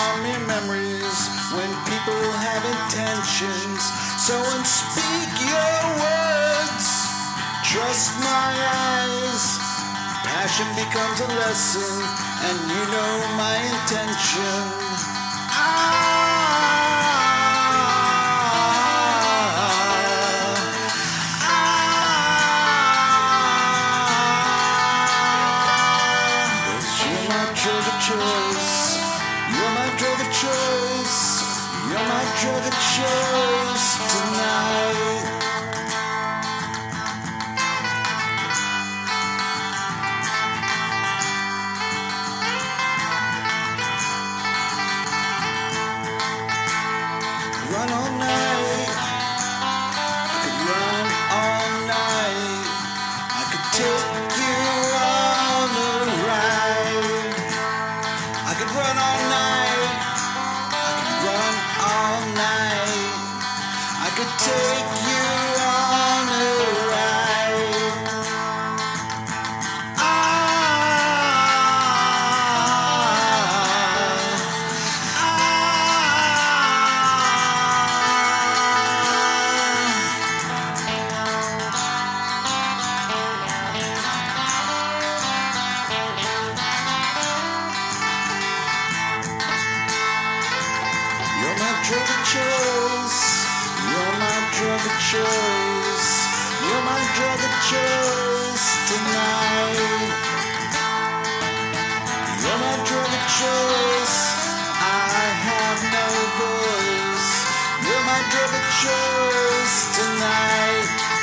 are mere memories when people have intentions. So unspeak your words, trust my eyes. Passion becomes a lesson, and you know my intention. Choice. You're my drug of choice. You're my drug of choice tonight. Run all night. I could run all night. I could take you on a ride. I could run all night, I could run all night, I could take you on a ride. You're my drug of choice. You're my drug of choice. You're my drug of choice tonight. You're my drug of choice. I have no voice. You're my drug of choice tonight.